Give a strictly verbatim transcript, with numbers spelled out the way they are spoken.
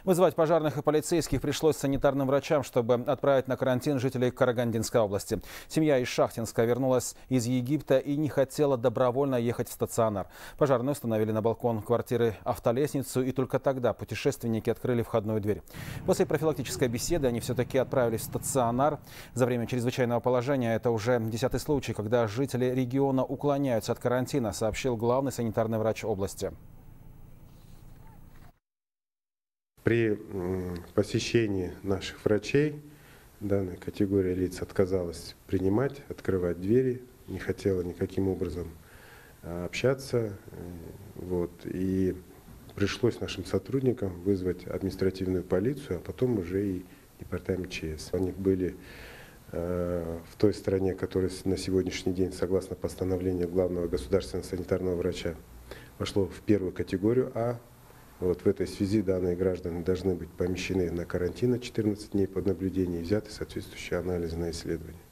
Вызывать пожарных и полицейских пришлось санитарным врачам, чтобы отправить на карантин жителей Карагандинской области. Семья из Шахтинска вернулась из Египта и не хотела добровольно ехать в стационар. Пожарные установили на балкон квартиры автолестницу, и только тогда путешественники открыли входную дверь. После профилактической беседы они все-таки отправились в стационар. За время чрезвычайного положения это уже десятый случай, когда жители региона уклоняются от карантина, сообщил главный санитарный врач области. При посещении наших врачей данная категория лиц отказалась принимать, открывать двери, не хотела никаким образом общаться. Вот. И пришлось нашим сотрудникам вызвать административную полицию, а потом уже и департамент ЧС. Они были э, в той стране, которая на сегодняшний день, согласно постановлению главного государственного санитарного врача, вошло в первую категорию А. Вот в этой связи данные граждане должны быть помещены на карантин на четырнадцать дней под наблюдение и взяты соответствующие анализы на исследование.